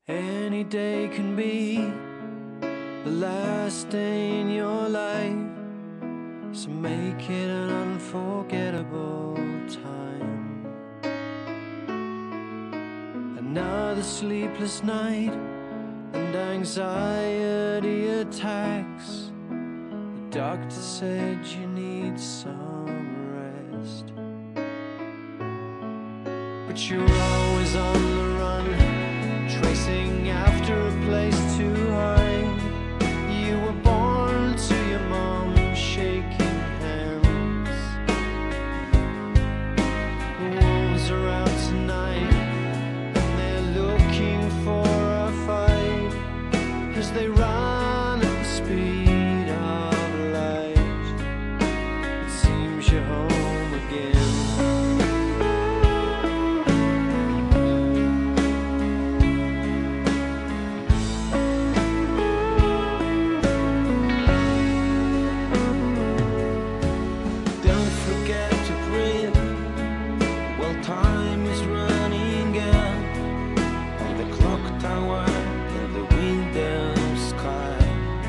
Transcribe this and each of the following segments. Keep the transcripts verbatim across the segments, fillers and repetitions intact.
Any day can be the last day in your life, so make it an unforgettable time. Another sleepless night and anxiety attacks. The doctor said you need some rest, but you're always on the run, tracing after a place to hide. You were born to your mom shaking hands. The wolves are out tonight and they're looking for a fight, 'cause they run at the speed of light. It seems you're home again. Time is running out on the clock tower and the window sky.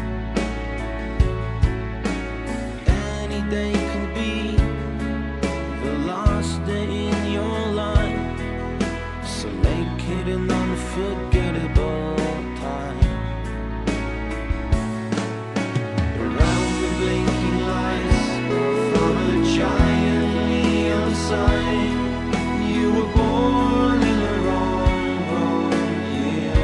Any day could be the last day in your life, so make it an unforgettable time. Around the blinking lights from a giant neon sign. You were born in the wrong, wrong year.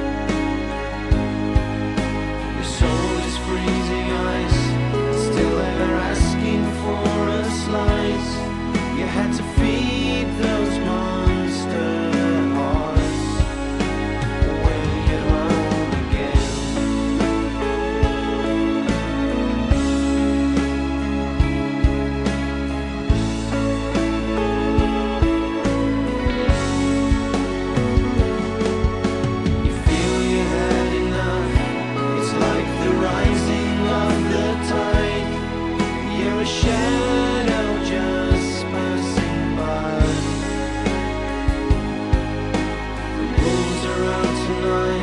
Your soul is freezing ice, still ever asking for a slice. You had to feed those monster hearts when you're home again. Shadow just passing by. The wolves are out tonight.